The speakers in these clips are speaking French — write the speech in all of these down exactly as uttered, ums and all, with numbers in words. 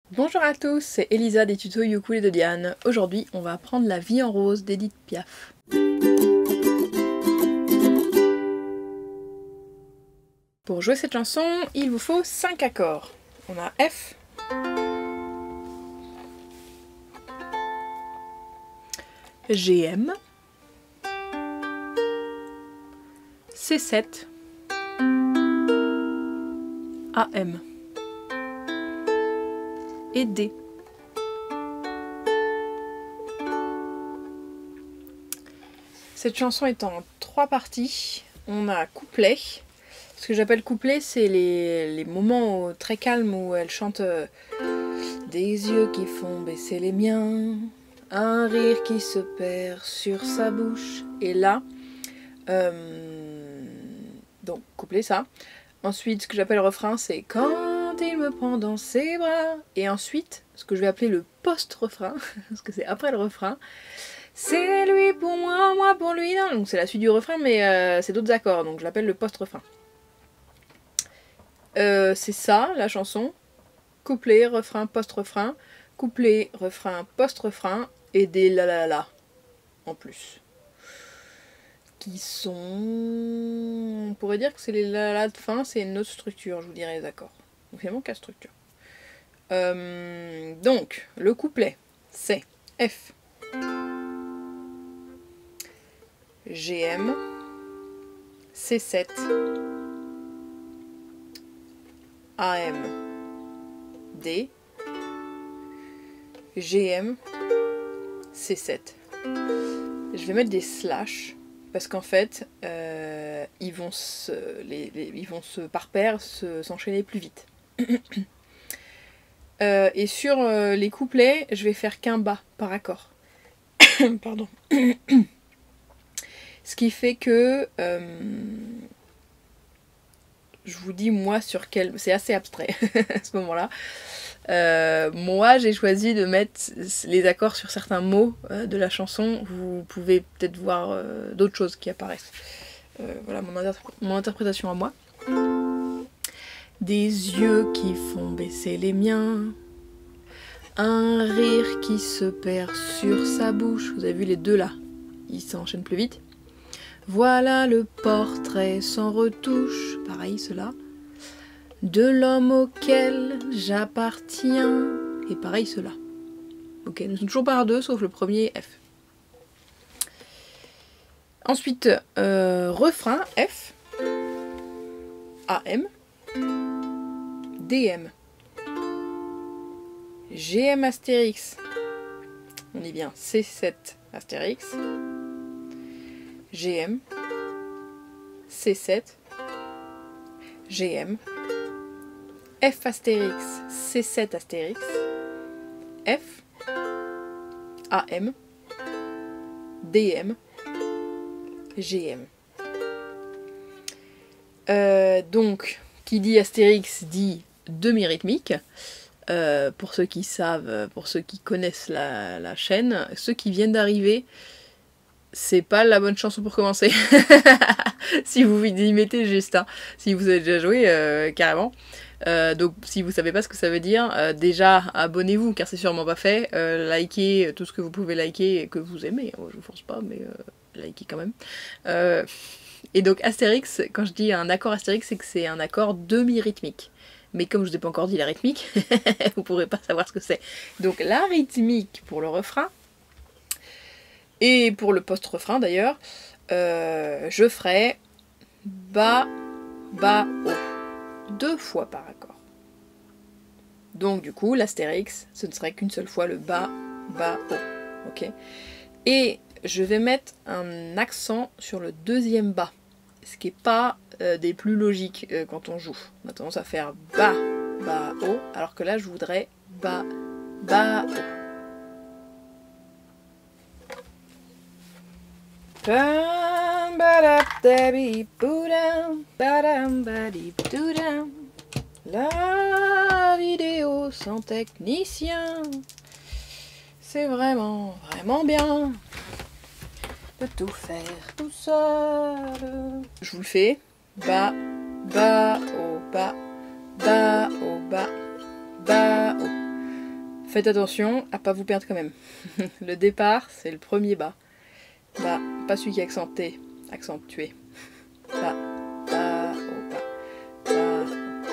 Bonjour à tous, c'est Elisa des tutos ukulélé de Diane. Aujourd'hui, on va apprendre La vie en rose d'Edith Piaf. Pour jouer cette chanson, il vous faut cinq accords. On a F, G M, C sept, A M et D. Cette chanson est en trois parties. On a couplet. Ce que j'appelle couplet, c'est les, les moments très calmes où elle chante euh, des yeux qui font baisser les miens, un rire qui se perd sur sa bouche. Et là, euh, donc couplet ça. Ensuite, ce que j'appelle refrain, c'est quand il me prend dans ses bras. Et ensuite, ce que je vais appeler le post-refrain, parce que c'est après le refrain, c'est lui pour moi, moi pour lui. Non. Donc c'est la suite du refrain, mais euh, c'est d'autres accords, donc je l'appelle le post-refrain. Euh, c'est ça, la chanson. Couplet, refrain, post-refrain. Couplet, refrain, post-refrain. Et des la la la en plus. Qui sont... On pourrait dire que c'est les la la de fin, c'est une autre structure, je vous dirais les accords. Donc finalement, quatre structures. Euh, donc, le couplet, c'est F, G M, C sept, A M, D, G M, C sept. Je vais mettre des slash parce qu'en fait, euh, ils, vont se, les, les, ils vont se par paire s'enchaîner plus vite. euh, et sur euh, les couplets, je vais faire qu'un bas par accord. Pardon. Ce qui fait que euh, je vous dis moi sur quel... C'est assez abstrait à ce moment-là. Euh, moi j'ai choisi de mettre les accords sur certains mots euh, de la chanson. Vous pouvez peut-être voir euh, d'autres choses qui apparaissent. Euh, voilà mon, inter mon interprétation à moi. Des yeux qui font baisser les miens, un rire qui se perd sur sa bouche. Vous avez vu les deux là, ils s'enchaînent plus vite. Voilà le portrait sans retouche, pareil cela, de l'homme auquel j'appartiens, et pareil cela. Ok, nous sommes toujours par deux, sauf le premier F. Ensuite, euh, refrain F, A M, D M, G M astérix, on dit bien C sept astérix, G M, C sept, G M, F astérix, C sept astérix, F, A M, D M, G M. Euh, donc, qui dit astérix dit demi-rythmique. Euh, pour ceux qui savent, pour ceux qui connaissent la, la chaîne, ceux qui viennent d'arriver, c'est pas la bonne chanson pour commencer. Si vous y mettez juste, hein. Si vous avez déjà joué, euh, carrément. Euh, donc si vous savez pas ce que ça veut dire, euh, déjà abonnez-vous car c'est sûrement pas fait. Euh, likez tout ce que vous pouvez liker et que vous aimez. Moi, je vous force pas, mais euh, likez quand même. Euh, et donc astérix, quand je dis un accord astérix, c'est que c'est un accord demi-rythmique. Mais comme je vous ai pas encore dit la rythmique, vous pourrez pas savoir ce que c'est. Donc la rythmique pour le refrain. Et pour le post-refrain d'ailleurs, euh, je ferai bas, bas, haut. Deux fois par accord. Donc du coup, l'astérix, ce ne serait qu'une seule fois le bas, bas, haut. Ok. Et je vais mettre un accent sur le deuxième bas. Ce qui n'est pas euh, des plus logiques euh, quand on joue. On a tendance à faire bas, bas, haut. Alors que là, je voudrais bas, bas, haut. La vidéo sans technicien, c'est vraiment, vraiment bien de tout faire tout seul. Je vous le fais. Bas, bas, haut, bas, bas, haut, bas, bas, haut. Faites attention à pas vous perdre quand même. Le départ, c'est le premier bas. Bas, pas celui qui est accenté, accentué. Bas, bas, oh, bas, bas.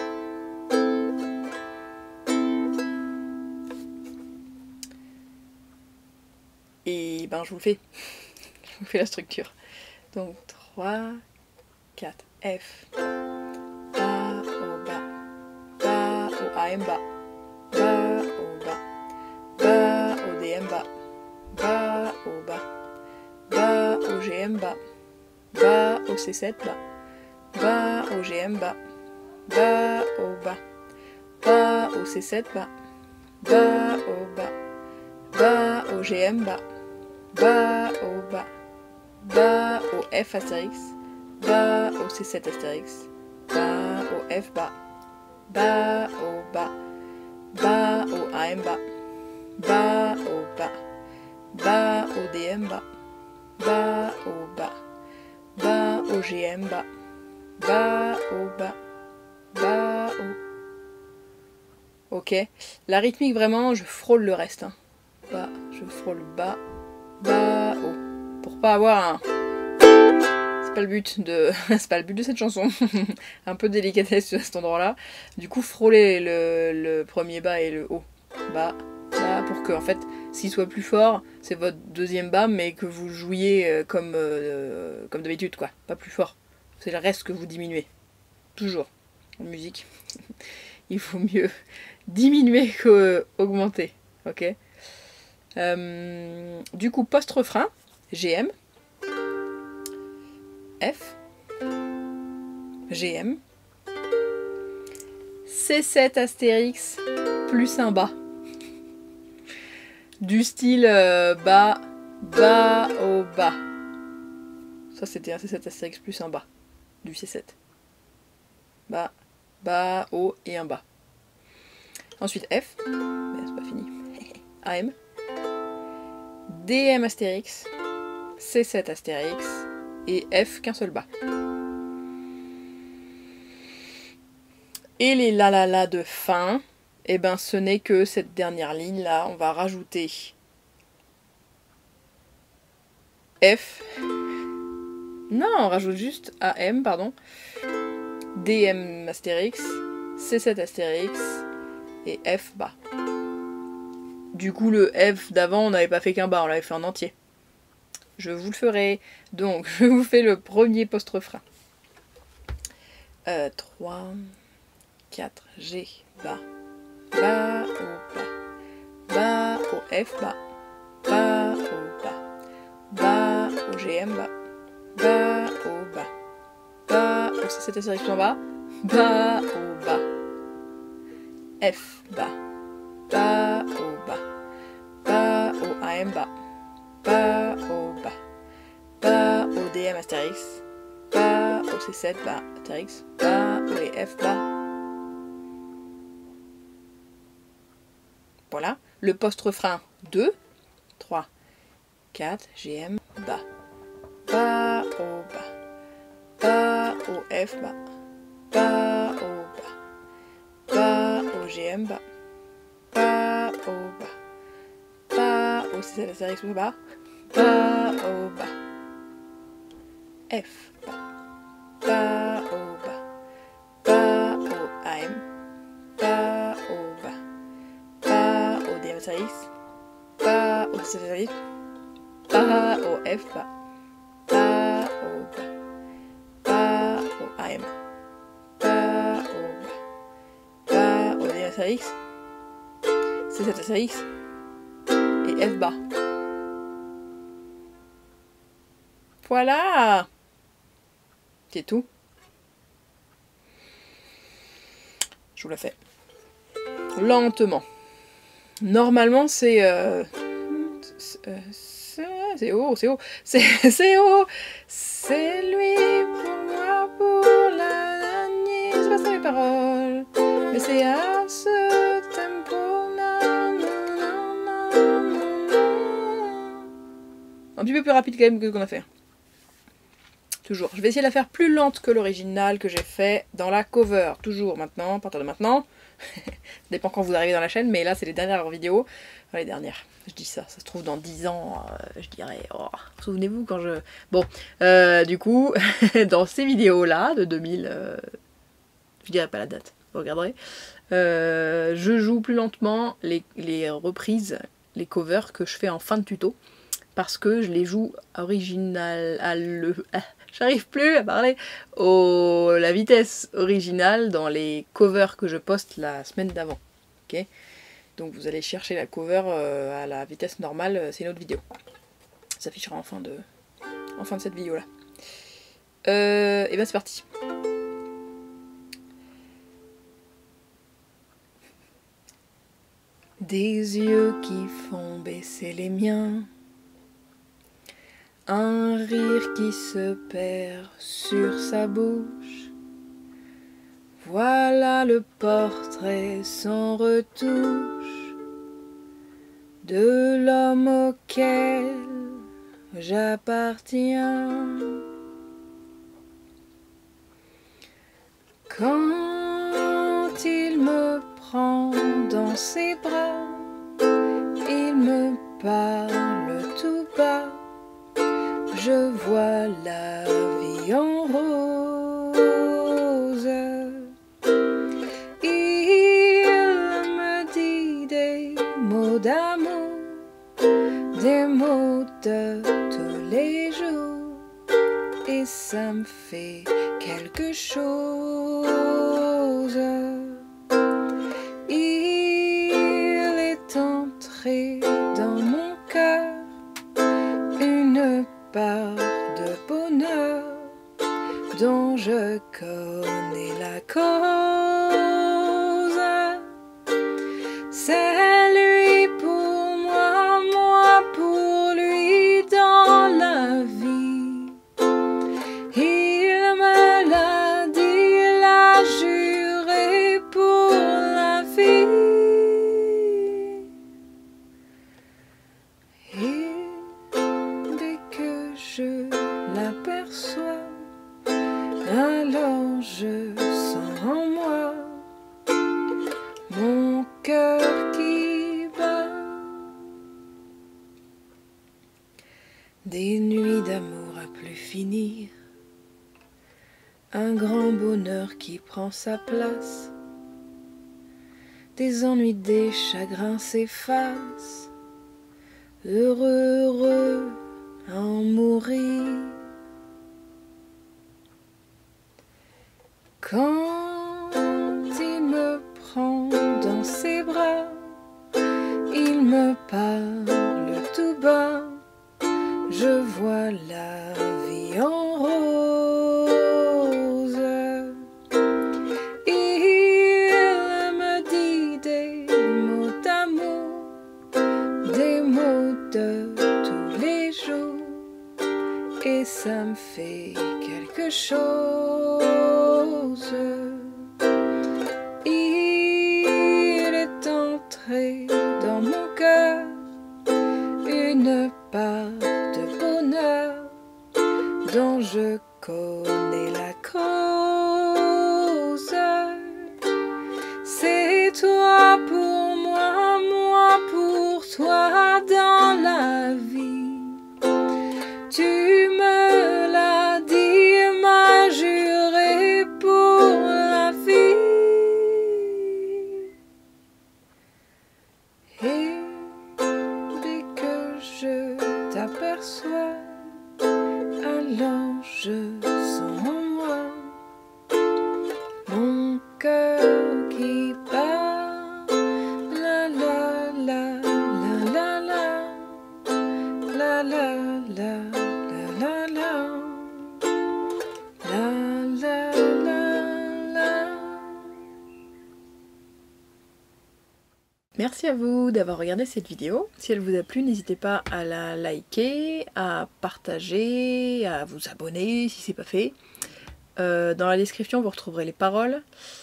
Et ben je vous le fais. Je vous fais la structure. Donc trois, quatre, F, bas, au bas, bas, au A M bas, bas, au bas, bas, au D M bas, bas, au bas, bas, au G M bas, bas, au C sept bas, bas, au G M bas, bas, au bas, bas, au C sept bas, bas, au bas, bas, au G M bas, bas, au bas, bas, au F astérix, bas, au C sept astérix, bas, au F bas, bas, au bas, bas, au A M bas, bas, au bas, bas, au D M bas, bas, au bas, bas, au G M bas, bas, au bas, bas, au... Ok, la rythmique vraiment, je frôle le reste. Hein. Bas, je frôle bas, bas, haut. Pour pas avoir un... C'est pas le but de... C'est pas le but de cette chanson. Un peu de délicatesse à cet endroit-là. Du coup, frôler le, le premier bas et le haut. Bas, bas, pour que, en fait, s'il soit plus fort, c'est votre deuxième bas, mais que vous jouiez comme, euh, comme d'habitude, quoi. Pas plus fort. C'est le reste que vous diminuez. Toujours. En musique. Il faut mieux diminuer qu'augmenter. Ok. Euh, du coup, post-refrain, G M, F, G M, C sept astérix plus un bas. Du style euh, bas, bas au bas. Ça c'était un C sept astérix plus un bas. Du C sept. Bas, bas, haut et un bas. Ensuite F, mais c'est pas fini. A M, D M astérix, C sept astérix et F qu'un seul bas. Et les la la la de fin, et ben ce n'est que cette dernière ligne là, on va rajouter F. Non, on rajoute juste A M, pardon. D M astérix, C sept astérix et F bas. Du coup, le F d'avant, on n'avait pas fait qu'un bas, on l'avait fait en entier. Je vous le ferai. Donc, je vous fais le premier post-refrain. Euh, trois, quatre, G, bas, bas, au bas, bas, au F, bas, bas, au bas, bas, au G M, bas, bas, au bas, bas, au C sept astérix en bas, bas, au bas, F, bas, bas, au bas, bas, au A M bas, bas, au bas, bas, au D M astérix, bas, au C sept bas, astérix, bas, au F bas. Voilà, le post-refrain deux, trois, quatre, G M, bas, bas, au bas, bas, au F bas, bas, au bas, bas, au G M bas, bas, au bas, bas, au C sept astérix bas, bas, au bas, F bas, bas, au bas, bas, au A M, bas, au bas, bas, au D M astérix, bas, au C sept astérix, bas, au F bas, bas, au bas, bas, au A M, bas, au bas, bas, au D M astérix, C sept astérix et F bas. Voilà, c'est tout. Je vous la fais lentement. Moi c'est euh, c'est haut, c'est haut, c'est haut, c'est lui pour moi pour la dernière. C'est pas ça les paroles, mais c'est à ce tempo. Un petit peu plus rapide quand même que ce qu'on a fait. Toujours. Je vais essayer de la faire plus lente que l'original que j'ai fait dans la cover. Toujours maintenant, à partir de maintenant, Ça dépend quand vous arrivez dans la chaîne, mais là c'est les dernières vidéos. Enfin, les dernières, je dis ça, ça se trouve dans dix ans, euh, je dirais, oh, souvenez-vous quand je... Bon, euh, du coup, dans ces vidéos-là, de deux mille, euh, je dirais pas la date, vous regarderez, euh, je joue plus lentement les, les reprises, les covers que je fais en fin de tuto, parce que je les joue original, à le... Ah, j'arrive plus à parler, au, la vitesse originale dans les covers que je poste la semaine d'avant, ok? Donc vous allez chercher la cover euh, à la vitesse normale, c'est une autre vidéo. Ça s'affichera en fin de, en fin de cette vidéo là. Euh, et ben c'est parti. Des yeux qui font baisser les miens, un rire qui se perd sur sa bouche. Voilà le portrait sans retouche de l'homme auquel j'appartiens. Quand il me prend dans ses bras, il me parle tout bas, je vois la vie en rose. Il me dit des mots d'amour, des mots de tous les jours, et ça me fait quelque chose. Il est entré dans mon cœur une part de bonheur dont je connais la cause. C'est lui pour moi, moi pour lui dans la vie. Il me l'a dit, l'a juré pour la vie. Et dès que je l'aperçois, alors je sens en moi mon cœur qui bat. Des nuits d'amour à plus finir, un grand bonheur qui prend sa place, des ennuis, des chagrins s'effacent, heureux, heureux à en mourir. Quand il me prend dans ses bras, il me parle tout bas, je vois la vie en rose. Il me dit des mots d'amour, des mots de tous les jours, et ça me fait quelque chose. Il est entré dans mon cœur une part de bonheur dont je connais la cause. C'est toi pour moi, moi pour toi dans la vie. Tu me l'as dit, m'as juré pour la vie. Et dès que je t'aperçois, alors je sens en moi mon cœur qui bat. La la la la la la la la la la la la la la la. Merci à vous d'avoir regardé cette vidéo. Si elle vous a plu, n'hésitez pas à la liker, à partager, à vous abonner si c'est pas fait. Euh, dans la description, vous retrouverez les paroles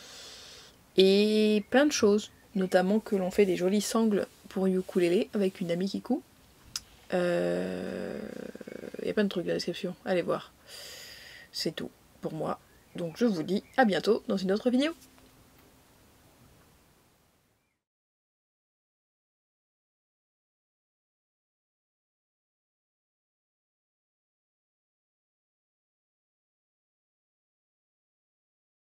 et plein de choses, notamment que l'on fait des jolis sangles pour ukulélé avec une amie qui coud. Euh... Il y a plein de trucs dans la description, allez voir. C'est tout pour moi. Donc je vous dis à bientôt dans une autre vidéo.